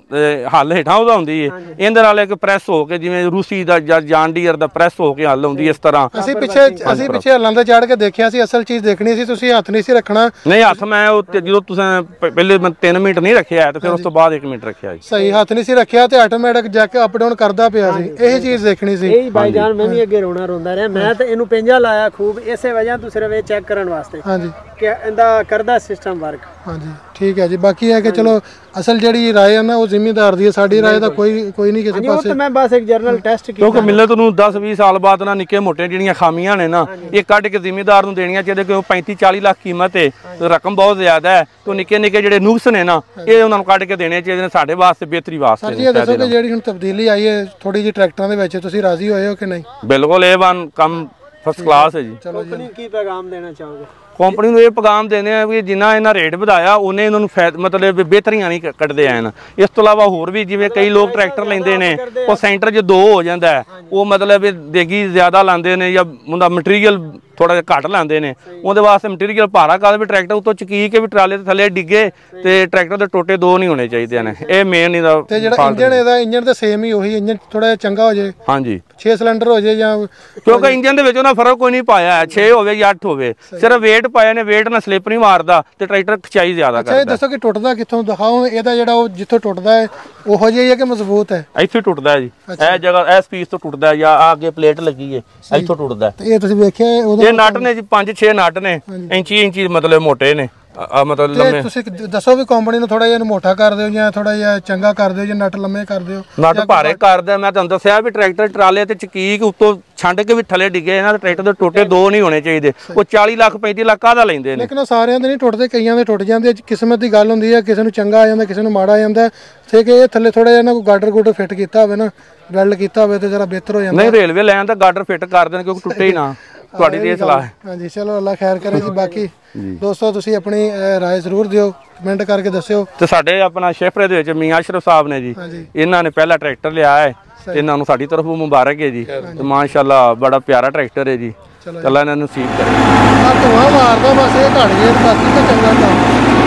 ਹੱਲ ਹੇਠਾਂ ਉਹਦਾ ਹੁੰਦੀ ਹੈ। ਇਹਦੇ ਨਾਲ ਇੱਕ ਪ੍ਰੈਸ ਹੋ ਕੇ, ਜਿਵੇਂ ਰੂਸੀ ਦਾ ਜਾਂ ਜਾਨ ਡੀਅਰ ਦਾ ਪ੍ਰੈਸ ਹੋ ਕੇ ਹੱਲ ਹੁੰਦੀ, ਇਸ ਤਰ੍ਹਾਂ। ਅਸੀਂ ਪਿੱਛੇ ਹੱਲਾਂ ਤੇ ਚੜ ਕੇ ਦੇਖਿਆ ਸੀ, ਅਸਲ ਚੀਜ਼ ਦੇਖਣੀ ਸੀ, ਤੁਸੀਂ ਹੱਥ ਨਹੀਂ ਸੀ ਰੱਖਣਾ। ਨਹੀਂ, ਹੱਥ ਮੈਂ ਜਦੋਂ ਤੁਸੀਂ ਪਹਿਲੇ 3 ਮਿੰਟ ਨਹੀਂ ਰੱਖਿਆ ਤੇ ਫਿਰ ਉਸ ਤੋਂ ਬਾਅਦ 1 ਮਿੰਟ ਰੱਖਿਆ ਜੀ। ਸਹੀ, ਹੱਥ ਨਹੀਂ ਸੀ ਰੱਖਿਆ ਤੇ ਆਟੋਮੈਟਿਕ ਜੈਕ ਅਪ ਡਾਊਨ ਕਰਦਾ ਪਿਆ ਸੀ। ਇਹੀ ਚੀਜ਼ ਦੇਖਣੀ ਸੀ। ਇਹੀ ਬਾਈ ਜਾਨ ਮੈਂ ਵੀ ਅੱਗੇ ਰੋਂਦਾ ਰਿਹਾ। ਮੈਂ ਤਾਂ ਇਹਨੂੰ ਪਿੰਜਾ ਲਾਇਆ ਖੂਬ, ਇਸੇ ਵਜ੍ਹਾ ਤੋਂ ਸਿਰਫ ਇਹ ਚੈੱਕ ਕਰਨ ਵਾਸਤੇ। ਹਾਂਜੀ, ਕਿ ਇਹਦਾ ਕਰਦਾ ਸਿਸਟਮ ਵਰਕ। ਹਾਂਜੀ ਠੀਕ ਹੈ ਜੀ। ਬਾਕੀ ਹੈ ਕਿ ਚਲੋ ਅਸਲ ਜਿਹੜੀ ਰਾਏ ਹੈ ਨਾ, ਉਹ ਜ਼ਿਮੀਂਦਾਰ ਦੀ ਹੈ, ਸਾਡੀ ਰਾਏ ਦਾ ਕੋਈ ਨਹੀਂ ਕਿਸੇ ਪਾਸੇ। ਮੈਂ ਬਸ ਇੱਕ ਜਰਨਲ ਟੈਸਟ ਕੀਤਾ, ਕਿਉਂਕਿ ਮਿਲਤ ਨੂੰ 10-20 ਸਾਲ ਬਾਅਦ ਨਾ ਨਿੱਕੇ ਮੋਟੇ ਜਿਹੜੀਆਂ ਖਾਮੀਆਂ ਨੇ ਨਾ, ਇਹ ਕੱਢ ਕੇ ਜ਼ਿਮੀਂਦਾਰ ਨੂੰ ਦੇਣੀਆਂ ਚਾਹੀਦੀਆਂ। ਕਿਉਂ 35-40 ਲੱਖ ਕੀਮਤ ਹੈ, ਰਕਮ ਬਹੁਤ ਜ਼ਿਆਦਾ ਹੈ, ਤੇ ਨਿੱਕੇ ਜਿਹੜੇ ਨੁਕਸ ਨੇ ਨਾ, ਇਹ ਉਹਨਾਂ ਨੂੰ ਕੱਢ ਕੇ ਦੇਣੇ ਚਾਹੀਦੇ ਨੇ, ਸਾਡੇ ਵਾਸਤੇ ਬਿਹਤਰੀ ਵਾਸਤੇ। ਸਰ ਜੀ ਇਹ ਦੱਸੋ ਕਿ ਜਿਹੜੀ ਹੁਣ ਤਬਦੀਲੀ ਆਈ ਹੈ ਥੋੜੀ ਜਿਹੀ ਟਰੈਕਟਰਾਂ ਦੇ ਵਿੱਚ, ਤੁਸੀਂ ਰਾਜ਼ੀ ਹੋਏ ਹੋ ਕਿ ਨਹੀਂ? ਬਿਲਕੁਲ, ਇਹ ਕੰਮ ਫਸਟ ਕਲਾਸ ਹੈ ਜੀ। ਚਲੋ ਜੀ, ਕੀ ਪੈਗਾਮ ਦੇਣਾ ਚਾਹੋਗੇ? ਕੰਪਨੀ ਨੂੰ ਇਹ ਪੈਗਾਮ ਦੇਣੇ ਆ ਵੀ ਜਿੰਨਾ ਇਹਨਾਂ ਰੇਟ ਵਧਾਇਆ, ਉਹਨੇ ਇਹਨਾਂ ਨੂੰ ਮਤਲਬ ਬਿਹਤਰੀਆਂ ਨਹੀਂ ਕੱਢਦੇ ਆਣ। ਇਸ ਤੋਂ ਇਲਾਵਾ ਹੋਰ ਵੀ ਜਿਵੇਂ ਕਈ ਲੋਕ ਟਰੈਕਟਰ ਲੈਂਦੇ ਨੇ, ਉਹ ਸੈਂਟਰ 'ਚ 2 ਹੋ ਜਾਂਦਾ, ਉਹ ਮਤਲਬ ਦੇਗੀ ਜ਼ਿਆਦਾ ਲਾਉਂਦੇ ਨੇ ਜਾਂ ਉਹਦਾ ਮਟੀਰੀਅਲ ਥੋੜਾ ਜਿਹਾ ਘੱਟ ਲਾਉਂਦੇ ਨੇ। ਉਹਦੇ ਵਾਸਤੇ ਮਟੀਰੀਅਲ ਭਾਰਾ ਕਰ ਵੀ ਟਰੈਕਟਰ ਉੱਤੋਂ ਚਕੀ ਕੇ ਵੀ ਟਰਾਲੇ ਦੇ ਥੱਲੇ ਡਿੱਗੇ, ਤੇ ਟਰੈਕਟਰ ਦੇ ਟੋਟੇ 2 ਨਹੀਂ ਹੋਣੇ ਚਾਹੀਦੇ ਨੇ। ਇਹ ਮੇਨ ਇਹਦਾ। ਤੇ ਜਿਹੜਾ ਇੰਜਨ ਇਹਦਾ, ਇੰਜਨ ਤਾਂ ਸੇਮ ਹੀ ਉਹੀ, ਇੰਜਨ ਥੋੜਾ ਜਿਹਾ ਚੰਗਾ ਹੋ ਜਾਏ। ਹਾਂਜੀ, 6 ਸਿਲੰਡਰ ਹੋ ਜਾਏ ਜਾਂ, ਕਿਉਂਕਿ ਇੰਜਨ ਦੇ ਵਿੱਚ ਉਹਨਾਂ ਫਰਕ ਕੋਈ ਨਹੀਂ ਪਾਇਆ, 6 ਹੋਵੇ ਜਾਂ 8 ਹੋਵੇ, ਸਿਰਫ weight ਪਾਇਆ ਨੇ। weight ਨਾਲ ਸਲਿੱਪ ਨਹੀਂ ਮਾਰਦਾ ਤੇ ਟਰੈਕਟਰ ਖਿਚਾਈ ਜ਼ਿਆਦਾ ਕਰਦਾ। ਅੱਛਾ, ਇਹ ਦੱਸੋ ਕਿ ਟੁੱਟਦਾ ਕਿੱਥੋਂ? ਦਿਖਾਓ ਇਹਦਾ ਜਿਹੜਾ ਉਹ ਜਿੱਥੋਂ ਟੁੱਟਦਾ ਹੈ ਉਹੋ ਜਿਹਾ ਹੀ ਹੈ ਕਿ ਮਜ਼ਬੂਤ ਹੈ? ਇੱਥੇ ਟੁੱਟਦਾ ਹੈ ਜੀ, ਇਹ ਜਗ੍ਹਾ ਇਸ ਪੀਸ ਤੋਂ ਟੁੱਟਦਾ, ਜਾਂ ਆ ਅੱਗੇ ਪਲੇਟ ਲੱਗੀ ਹੈ, ਇੱਥੋਂ ਟੁੱਟਦਾ। ਇਹ ਤੁਸੀਂ ਵੇਖਿਆ? ਇਹ ਨਟ ਨੇ ਜੀ 5-6 ਨਟ ਨੇ, ਇੰਚੀ ਮਤਲਬ ਮੋਟੇ ਨੇ। ਮਤਲਬ ਤੇ ਲੰਮੇ ਤੁਸੀਂ ਦੱਸੋ ਵੀ ਕੰਪਨੀ ਨੂੰ ਥੋੜਾ ਜਿਹਾ ਮੋਟਾ ਕਰ ਦਿਓ ਜਾਂ ਥੋੜਾ ਜਿਹਾ ਚੰਗਾ ਕਰ ਦਿਓ ਜਾਂ ਨਟ ਲੰਮੇ ਕਰ ਦਿਓ। ਨਟ ਭਾਰੇ ਕਰਦਾ, ਮੈਂ ਤੁਹਾਨੂੰ ਦੱਸਿਆ ਵੀ ਟਰੈਕਟਰ ਟਰਾਲੇ ਤੇ ਚਕੀਕ ਉੱਤੋਂ ਛੰਡ ਕੇ ਵੀ ਥੱਲੇ ਡਿੱਗੇ, ਇਹਨਾਂ ਦੇ ਟਰੈਕਟਰ ਦੇ ਟੋਟੇ 2 ਨਹੀਂ ਹੋਣੇ ਚਾਹੀਦੇ। ਉਹ 40 ਲੱਖ 35 ਲੱਖ ਕਾਹਦਾ ਲੈਂਦੇ ਨੇ। ਲੇਕਿਨ ਸਾਰਿਆਂ ਦੇ ਨਹੀਂ ਟੁੱਟਦੇ, ਕਈਆਂ ਦੇ ਟੁੱਟ ਜਾਂਦੇ, ਕਿਸਮਤ ਦੀ ਗੱਲ ਹੁੰਦੀ ਹੈ, ਕਿਸੇ ਨੂੰ ਚੰਗਾ ਆ ਜਾਂਦਾ, ਕਿਸੇ ਨੂੰ ਮਾੜਾ ਆ ਜਾਂਦਾ। ਤੇ ਕਿ ਇਹ ਥੱਲੇ ਥੋੜਾ ਜਿਹਾ ਨਾ ਕੋਈ ਗਾਡਰ ਗੂਡਰ ਫਿੱਟ ਕੀਤਾ ਹੋਵੇ ਨਾ, ਵੈਲਡ ਕੀਤਾ ਹੋਵੇ ਤੇ ਜਰਾ ਬਿਹਤਰ ਹੋ ਜਾਂਦਾ। ਨਹੀਂ ਰੇਲਵੇ ਲਾਈਨ ਦਾ ਗਾਡਰ ਫਿੱਟ ਕਰ ਦੇਣ ਕਿਉਂਕਿ ਟੁੱਟੇ ਹੀ ਨਾ। ਤੁਹਾਡੀ ਤੇ ਇਹ ਸਲਾਹ ਹੈ। ਹਾਂਜੀ ਚਲੋ ਅੱਲਾ ਖੈਰ ਕਰੇ ਜੀ। ਬਾਕੀ ਦੋਸਤੋ ਤੁਸੀਂ ਆਪਣੀ ਰਾਏ ਜ਼ਰੂਰ ਦਿਓ, ਕਮੈਂਟ ਕਰਕੇ ਦੱਸਿਓ। ਤੇ ਸਾਡੇ ਆਪਣਾ ਸ਼ੇਫਰੇ ਦੇ ਵਿੱਚ ਮੀਆਂ ਅਸ਼ਰਫ ਸਾਹਿਬ ਨੇ ਜੀ, ਇਹਨਾਂ ਨੇ ਪਹਿਲਾ ਟਰੈਕਟਰ ਲਿਆ ਹੈ, ਇਹਨਾਂ ਨੂੰ ਸਾਡੀ ਤਰਫੋਂ ਮੁਬਾਰਕ ਹੈ ਜੀ। ਤੇ ਮਾਸ਼ਾਅੱਲਾ ਬੜਾ ਪਿਆਰਾ ਟਰੈਕਟਰ ਹੈ ਜੀ, ਅੱਲਾ ਇਹਨਾਂ ਨੂੰ ਨਸੀਬ ਕਰੇ। ਆ ਧੂਆ ਮਾਰਦਾ ਬਸ, ਇਹ ਘੜ ਜੇ ਬਾਕੀ ਤਾਂ ਚੰਗਾ ਕੰਮ।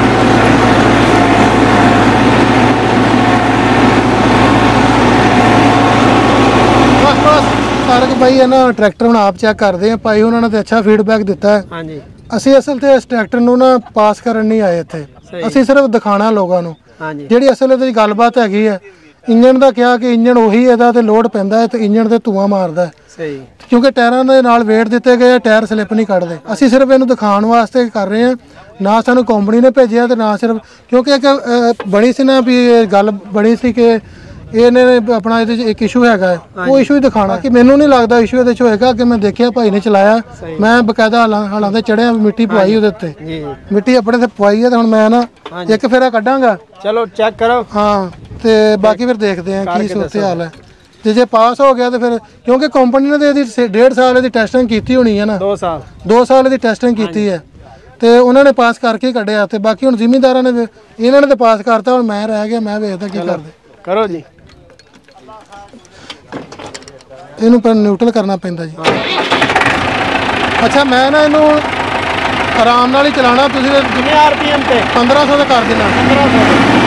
ਤਾਰਕ ਭਾਈ ਹੈ ਨਾ ਟਰੈਕਟਰ ਹੁਣ ਆਪ ਚੈੱਕ ਕਰਦੇ ਆ, ਭਾਈ ਉਹਨਾਂ ਨੇ ਤੇ ਅੱਛਾ ਫੀਡਬੈਕ ਦਿੱਤਾ ਹੈ। ਹਾਂਜੀ ਅਸੀਂ ਅਸਲ ਤੇ ਇਸ ਟਰੈਕਟਰ ਨੂੰ ਨਾ ਪਾਸ ਕਰਨ ਨਹੀਂ ਆਏ ਇੱਥੇ, ਅਸੀਂ ਸਿਰਫ ਦਿਖਾਣਾ ਲੋਕਾਂ ਨੂੰ। ਹਾਂਜੀ ਜਿਹੜੀ ਅਸਲ ਇਹਦੀ ਗੱਲਬਾਤ ਹੈਗੀ ਹੈ, ਇੰਜਣ ਦਾ ਕਿਹਾ ਕਿ ਇੰਜਣ ਉਹੀ ਇਹਦਾ ਤੇ ਲੋਡ ਪੈਂਦਾ ਹੈ ਤੇ ਇੰਜਣ ਤੇ ਧੂਆਂ ਮਾਰਦਾ ਹੈ। ਸਹੀ, ਕਿਉਂਕਿ ਟਾਇਰਾਂ ਦੇ ਨਾਲ ਵੇਟ ਦਿੱਤੇ ਗਏ, ਟਾਇਰ ਸਲਿੱਪ ਨਹੀਂ ਕੱਢਦੇ। ਅਸੀਂ ਸਿਰਫ ਇਹਨੂੰ ਦਿਖਾਉਣ ਵਾਸਤੇ ਕਰ ਰਹੇ ਹਾਂ, ਨਾ ਸਾਨੂੰ ਕੰਪਨੀ ਨੇ ਭੇਜਿਆ ਤੇ ਨਾ ਸਿਰਫ ਕਿਉਂਕਿ ਇੱਕ ਬਣੀ ਸੀ ਨਾ ਵੀ ਗੱਲ ਬਣੀ ਸੀ ਕਿ ਇਹਨੇ ਆਪਣਾ ਇਹਦੇ 'ਚ ਇੱਕ ਇਸ਼ੂ ਹੈਗਾ, ਉਹ ਇਸ਼ੂ ਹੀ ਦਿਖਾਣਾ। ਕਿ ਮੈਨੂੰ ਨਹੀਂ ਲੱਗਦਾ ਇਸ਼ੂ ਇਹਦੇ 'ਚ ਹੋਏਗਾ, ਕਿ ਮੈਂ ਦੇਖਿਆ ਭਾਈ ਨੇ ਚਲਾਇਆ, ਮੈਂ ਬਕਾਇਦਾ ਹਾਲਾਂ ਤੇ ਚੜਿਆ, ਮਿੱਟੀ ਪਵਾਈ ਉਹਦੇ ਉੱਤੇ, ਮਿੱਟੀ ਆਪਣੇ ਤੇ ਪਵਾਈ ਹੈ। ਤੇ ਹੁਣ ਮੈਂ ਨਾ ਇੱਕ ਫੇਰਾ ਕੱਢਾਂਗਾ। ਚਲੋ ਚੈੱਕ ਕਰੋ। ਹਾਂ ਤੇ ਬਾਕੀ ਫਿਰ ਦੇਖਦੇ ਹਾਂ ਕੀ ਸੂਰਤ ਹਾਲ ਹੈ। ਤੇ ਜੇ ਪਾਸ ਹੋ ਗਿਆ ਤੇ ਫਿਰ ਕਿਉਂਕਿ ਕੰਪਨੀ ਨੇ ਤੇ ਇਹਦੀ 1.5 ਸਾਲ ਇਹਦੀ ਟੈਸਟਿੰਗ ਕੀਤੀ ਹੋਣੀ ਹੈ ਨਾ, 2 ਸਾਲ ਇਹਦੀ ਟੈਸਟਿੰਗ ਕੀਤੀ ਹੈ ਤੇ ਉਹਨਾਂ ਨੇ ਪਾਸ ਕਰਕੇ ਹੀ ਕੱਢਿਆ। ਤੇ ਬਾਕੀ ਹੁਣ ਜ਼ਿਮੀਂਦਾਰਾਂ ਨੇ ਇਹਨਾਂ ਨੇ ਤੇ ਪਾਸ ਕਰਤਾ, ਹੁਣ ਮੈਂ ਰਹਿ ਗਿਆ, ਮੈਂ ਵੇਖਦਾ ਕੀ ਕਰਦੇ। ਕਰੋ ਜੀ, ਇਹਨੂੰ ਪਰ ਨਿਊਟਰਲ ਕਰਨਾ ਪੈਂਦਾ ਜੀ। ਅੱਛਾ ਮੈਂ ਨਾ ਇਹਨੂੰ ਆਰਾਮ ਨਾਲ ਹੀ ਚਲਾਉਣਾ। ਤੁਸੀਂ ਕਿੰਨੇ ਆਰਪੀਐਮ ਤੇ? 1500 ਦਾ ਕਰ ਦੇਣਾ। 1500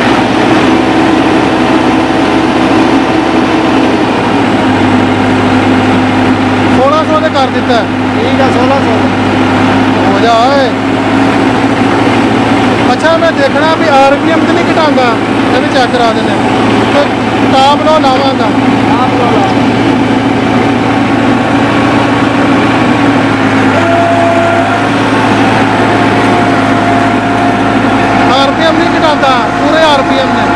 1600 ਦੇ ਕਰ ਦਿੱਤਾ। ਠੀਕ ਹੈ, 1600 ਹੋ ਜਾ ਓਏ। ਅੱਛਾ ਮੈਂ ਦੇਖਣਾ ਵੀ ਆਰਪੀਐਮ ਤੇ ਨਹੀਂ ਘਟਾਉਂਦਾ, ਇਹ ਵੀ ਚੈੱਕ ਕਰਾ ਦਿੰਦੇ ਤੇ ਟਾਪ ਲੋ ਲਾਵਾਂਗਾ। ਆਰਪੀਐਮ ਨਹੀਂ ਘਟਾਉਂਦਾ, ਪੂਰੇ ਆਰਪੀਐਮ ਨੇ।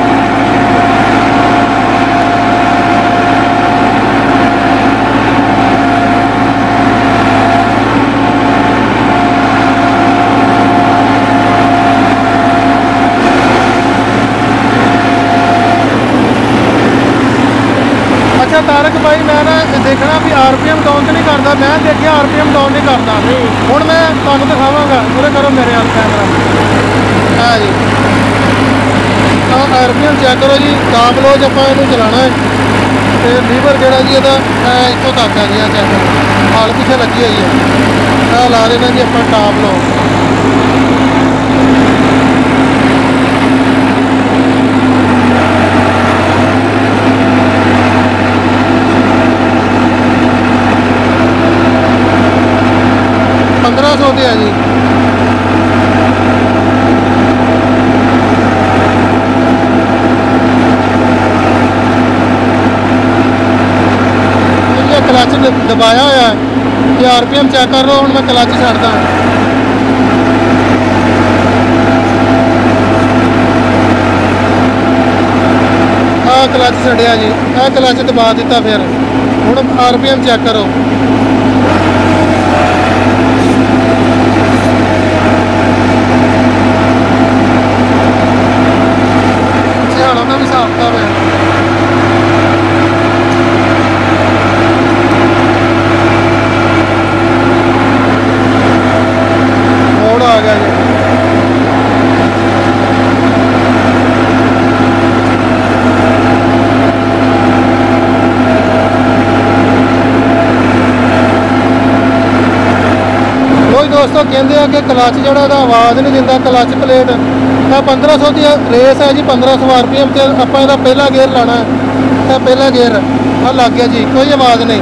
ਅੱਛਾ ਤਾਰਕ ਭਾਈ ਮੈਂ ਨਾ ਦੇਖਣਾ ਵੀ ਆਰਪੀਐਮ ਡਾਊਨ ਤੇ ਨਹੀਂ ਕਰਦਾ। ਮੈਂ ਦੇਖਿਆ ਆਰਪੀਐਮ ਡਾਊਨ ਨਹੀਂ ਕਰਦਾ। ਹੁਣ ਮੈਂ ਤੁਹਾਨੂੰ ਦਿਖਾਵਾਂਗਾ, ਉਹਦੇ ਕਰੋ ਮੇਰੇ ਹਾਲ ਕੈਮਰਾ। ਹਾਂ ਜੀ ਆਰਪੀਐਮ ਚੈੱਕ ਕਰੋ ਜੀ। ਟਾਪ ਲੋ ਆਪਾਂ ਇਹਨੂੰ ਚਲਾਉਣਾ ਹੈ ਤੇ ਲੀਵਰ ਜਿਹੜਾ ਜੀ ਇਹਦਾ ਇੱਥੋਂ ਤੱਕ ਹੈ ਜੀ। ਆ ਚੈੱਕ ਕਰੋ, ਹਾਲ ਪਿੱਛੇ ਲੱਗੀ ਹੋਈ ਹੈ। ਆ ਲਾ ਦੇਣਾ ਜੀ ਆਪਾਂ ਟਾਪ ਲੋ। ਤੇ ਆ ਜੀ ਇਹ ਕਲਚ ਦਬਾਇਆ ਹੋਇਆ ਤੇ ਆਰਪੀਐਮ ਚੈੱਕ ਕਰ ਲਓ। ਹੁਣ ਮੈਂ ਕਲਚ ਛੱਡਦਾ। ਆਹ ਕਲਚ ਛੱਡਿਆ ਜੀ, ਆਹ ਕਲਚ ਦਬਾ ਦਿੱਤਾ। ਫਿਰ ਹੁਣ ਆਰਪੀਐਮ ਚੈੱਕ ਕਰੋ। ਸਿਆਣਾ ਵੀ ਸਾਫ ਕੀਤਾ ਹੋਇਆ। ਮੋੜ ਆ ਗਿਆ ਜੀ। ਦੋਸਤੋ ਕਹਿੰਦੇ ਆ ਕਿ ਕਲਚ ਜਿਹੜਾ ਇਹਦਾ ਆਵਾਜ਼ ਨਹੀਂ ਦਿੰਦਾ, ਕਲਚ ਪਲੇਟ। ਤਾਂ 1500 ਦੀ ਰੇਸ ਹੈ ਜੀ, 1500 ਆਰਪੀਐਮ ਤੇ ਆਪਾਂ ਇਹਦਾ ਪਹਿਲਾ ਗੇਅਰ ਲਾਣਾ ਹੈ। ਤਾਂ ਪਹਿਲਾ ਗੇਅਰ ਆ ਲੱਗ ਗਿਆ ਜੀ, ਕੋਈ ਆਵਾਜ਼ ਨਹੀਂ।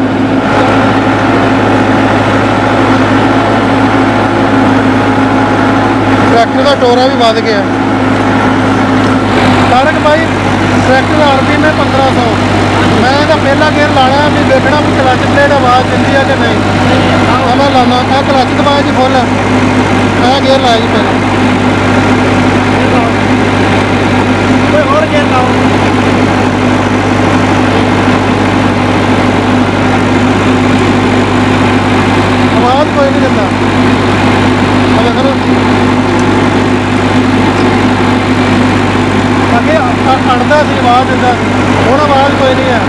ਟਰੈਕਟਰ ਦਾ ਟੋਰਾ ਵੀ ਵੱਧ ਗਿਆ। ਤਾਰਕ ਭਾਈ ਟਰੈਕਟਰ ਦਾ ਆਰਪੀਐਮ ਹੈ 1500। ਮੈਂ ਇਹਦਾ ਪਹਿਲਾ ਗੇਅਰ ਲਾਣਾ ਵੀ ਦੇਖਣਾ ਵੀ ਕਲਚ ਪਲੇਟ ਆਵਾਜ਼ ਦਿੰਦੀ ਹੈ ਕਿ ਨਹੀਂ। ਮੈਂ ਲਾਉਣਾ। ਆਹ ਕਲਚ ਦਬਾਇਆ ਜੀ ਫੁੱਲ, ਆਹ ਗੇਅਰ ਲਾਇਆ ਜੀ ਪਹਿਲਾਂ। कोई और गेयर लाओ। आवाज कोई नहीं दिंदा। अगे अड़दा सी आवाज दिंदा सी, हुण आवाज कोई नहीं है।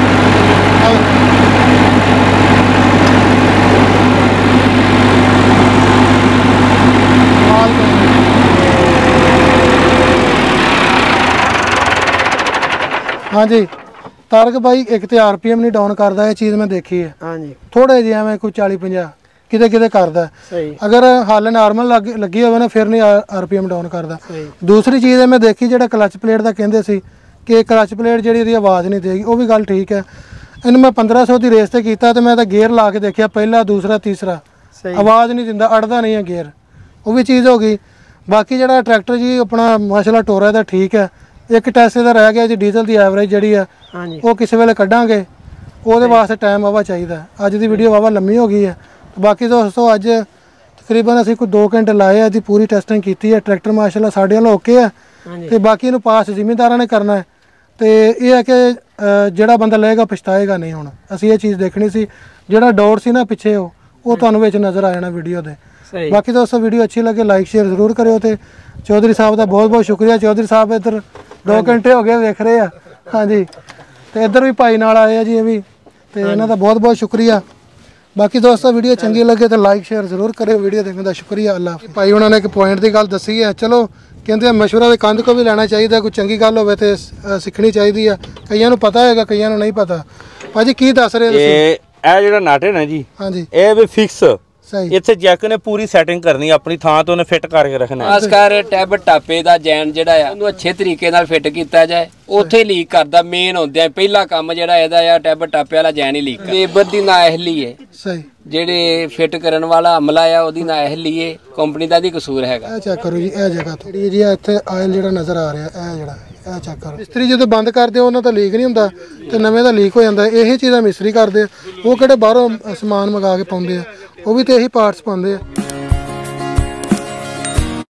हाँ जी तारक भाई, एक तो RPM नहीं डाउन करता, ये चीज़ मैं देखी है। हाँ जी थोड़े ਜਿਹੇ ਐਵੇਂ ਕੋਈ 40-50 ਕਿਤੇ ਕਰਦਾ। सही ਅਗਰ ਹੱਲ ਨਾਰਮਲ ਲੱਗੀ ਹੋਵੇ ਨਾ ਫਿਰ ਨਹੀਂ RPM ਡਾਊਨ ਕਰਦਾ। सही ਦੂਸਰੀ ਚੀਜ਼ ਮੈਂ ਦੇਖੀ ਜਿਹੜਾ ਕਲਚ ਪਲੇਟ ਦਾ ਕਹਿੰਦੇ ਸੀ ਕਿ ਕਲਚ ਪਲੇਟ ਜਿਹੜੀ ਇਹਦੀ ਆਵਾਜ਼ ਨਹੀਂ ਦੇਗੀ, ਉਹ ਵੀ ਗੱਲ ਠੀਕ ਹੈ। ਇਹਨੂੰ ਮੈਂ 1500 ਦੀ ਰੇਸ ਤੇ ਕੀਤਾ ਤੇ ਮੈਂ ਤਾਂ ਗੇਅਰ ਲਾ ਕੇ ਦੇਖਿਆ, ਪਹਿਲਾ ਦੂਸਰਾ ਤੀਸਰਾ सही ਆਵਾਜ਼ ਨਹੀਂ ਦਿੰਦਾ, ਅੜਦਾ ਨਹੀਂ ਹੈ ਗੇਅਰ। ਉਹ ਵੀ ਚੀਜ਼ ਹੋ ਗਈ। ਬਾਕੀ ਜਿਹੜਾ ਟਰੈਕਟਰ ਜੀ ਆਪਣਾ ਮਾਸ਼ਾਅੱਲਾ ਟੋਰਾ ਦਾ ਠੀਕ ਹੈ। ਇੱਕ ਟੈਸਟ ਦਾ ਰਹਿ ਗਿਆ ਜੀ, ਡੀਜ਼ਲ ਦੀ ਐਵਰੇਜ ਜਿਹੜੀ ਆ हाँ जी ਉਹ ਕਿਸੇ ਵੇਲੇ ਕੱਢਾਂਗੇ, ਉਹਦੇ ਵਾਸਤੇ ਟਾਈਮ ਵਾਵਾ ਚਾਹੀਦਾ। ਅੱਜ ਦੀ ਵੀਡੀਓ ਵਾਵਾ ਲੰਮੀ ਹੋ ਗਈ ਹੈ। ਬਾਕੀ ਦੋਸਤੋ ਅੱਜ ਤਕਰੀਬਨ ਅਸੀਂ ਕੋਈ 2 ਘੰਟੇ ਲਾਏ ਆ, ਇਹਦੀ ਪੂਰੀ ਟੈਸਟਿੰਗ ਕੀਤੀ ਹੈ। ਟਰੈਕਟਰ ਮਾਸ਼ਾਅੱਲਾ ਸਾਡੇ ਵੱਲ ਓਕੇ ਹੈ ਤੇ ਬਾਕੀ ਇਹਨੂੰ ਪਾਸ ਜ਼ਿਮੀਂਦਾਰਾਂ ਨੇ ਕਰਨਾ ਹੈ। ਤੇ ਇਹ ਹੈ ਕਿ ਜਿਹੜਾ ਬੰਦਾ ਲਏਗਾ ਪਛਤਾਏਗਾ ਨਹੀਂ। ਹੁਣ ਅਸੀਂ ਇਹ ਚੀਜ਼ ਦੇਖਣੀ ਸੀ, ਜਿਹੜਾ ਡਾਊਟ ਸੀ ਨਾ ਪਿੱਛੇ ਉਹ ਤੁਹਾਨੂੰ ਵਿੱਚ ਨਜ਼ਰ ਆ ਜਾਣਾ ਵੀਡੀਓ ਦੇ। सही ਬਾਕੀ ਦੋਸਤੋ ਵੀਡੀਓ ਅੱਛੀ ਲੱਗੇ ਲਾਈਕ ਸ਼ੇਅਰ ਜ਼ਰੂਰ ਕਰਿਓ ਤੇ ਚੌਧਰੀ ਸਾਹਿਬ ਦਾ ਬਹੁਤ ਬਹੁਤ ਸ਼ੁਕਰੀਆ। ਚੌਧਰੀ ਸਾਹਿਬ ਇੱਧਰ 2 ਘੰਟੇ ਹੋ ਗਏ ਵੇਖ ਰਹੇ ਆ। ਹਾਂਜੀ ਤੇ ਇੱਧਰ ਵੀ ਭਾਈ ਨਾਲ ਆਏ ਆ ਜੀ, ਇਹ ਵੀ, ਤੇ ਇਹਨਾਂ ਦਾ ਬਹੁਤ ਬਹੁਤ ਸ਼ੁਕਰੀਆ। ਬਾਕੀ ਦੋਸਤੋ ਵੀਡੀਓ ਚੰਗੀ ਲੱਗੇ ਤਾਂ ਲਾਈਕ ਸ਼ੇਅਰ ਜ਼ਰੂਰ ਕਰਿਓ। ਵੀਡੀਓ ਦੇਖਣ ਦਾ ਸ਼ੁਕਰੀਆ। ਅੱਲਾ ਹਾਫਿਜ਼। ਭਾਈ ਉਹਨਾਂ ਨੇ ਇੱਕ ਪੁਆਇੰਟ ਦੀ ਗੱਲ ਦੱਸੀ ਹੈ। ਚਲੋ ਕਹਿੰਦੇ ਮਸ਼ਵਰਾ ਦੇ ਕੰਧ ਕੋ ਵੀ ਲੈਣਾ ਚਾਹੀਦਾ, ਕੋਈ ਚੰਗੀ ਗੱਲ ਹੋਵੇ ਤੇ ਸਿੱਖਣੀ ਚਾਹੀਦੀ ਆ। ਕਈਆਂ ਨੂੰ ਪਤਾ ਹੈਗਾ, ਕਈਆਂ ਨੂੰ ਨਹੀਂ ਪਤਾ। ਭਾਜੀ ਕੀ ਦੱਸ ਰਹੇ ਤੁਸੀਂ? ਇਹ ਜਿਹੜਾ ਨਟ ਹੈ ਨਾ ਜੀ, ਹਾਂਜੀ ਇਹ ਵੀ ਫਿਕਸ ਸਹੀ ਇੱਥੇ ਜੈਕ ਨੇ ਪੂਰੀ ਸੈਟਿੰਗ ਕਰਨੀ ਆਪਣੀ ਥਾਂ ਤੇ, ਉਹਨੇ ਫਿੱਟ ਕਰਕੇ ਰੱਖਣਾ। ਖਾਸ ਕਰ ਟੈਬ ਟਾਪੇ ਦਾ ਜੈਨ ਜਿਹੜਾ ਆ ਉਹਨੂੰ ਅੱਛੇ ਤਰੀਕੇ ਨਾਲ ਫਿੱਟ ਕੀਤਾ ਜਾਏ। ਉੱਥੇ ਲੀਕ ਕਰਦਾ ਮੇਨ ਹੁੰਦਿਆ ਪਹਿਲਾ ਕੰਮ ਜਿਹੜਾ ਇਹਦਾ ਆ, ਟੈਬ ਟਾਪੇ ਵਾਲਾ ਜੈਨ ਹੀ ਲੀਕ ਕਰਦਾ। ਲੇਬਰ ਦੀ ਨਾਅਹਲੀ ਹੈ, ਸਹੀ ਜਿਹੜੇ ਫਿੱਟ ਕਰਨ ਵਾਲਾ ਅਮਲਾ ਆ ਉਹਦੀ ਨਾਅਹਲੀ ਹੈ, ਕੰਪਨੀ ਦਾ ਵੀ ਕਸੂਰ ਹੈਗਾ। ਇਹ ਚੈੱਕ ਕਰੋ ਜੀ, ਇਹ ਜਗ੍ਹਾ ਤੋਂ ਜਿਹੜੀ ਜੀ ਇੱਥੇ ਆਇਲ ਜਿਹੜਾ ਨਜ਼ਰ ਆ ਰਿਹਾ, ਇਹ ਜਿਹੜਾ ਇਹ ਚੈੱਕ ਕਰੋ। ਮਿਸਤਰੀ ਜਦੋਂ ਬੰਦ ਕਰਦੇ ਉਹਨਾਂ ਤਾਂ ਲੀਕ ਨਹੀਂ ਹੁੰਦਾ ਤੇ ਨਵੇਂ ਦਾ ਲੀਕ ਹੋ ਜਾਂਦਾ। ਇਹ ਚੀਜ਼ਾਂ ਮਿਸਤਰੀ ਕਰਦੇ ਆ, ਉਹ ਕਿਹੜੇ ਬਾਹਰੋਂ ਸਮਾਨ ਮੰਗਾ ਕੇ ਪਾਉਂਦੇ ਆ, ਉਹ ਵੀ ਤੇ ਇਹੀ ਪਾਰਟਸ ਪਾਉਂਦੇ ਆ।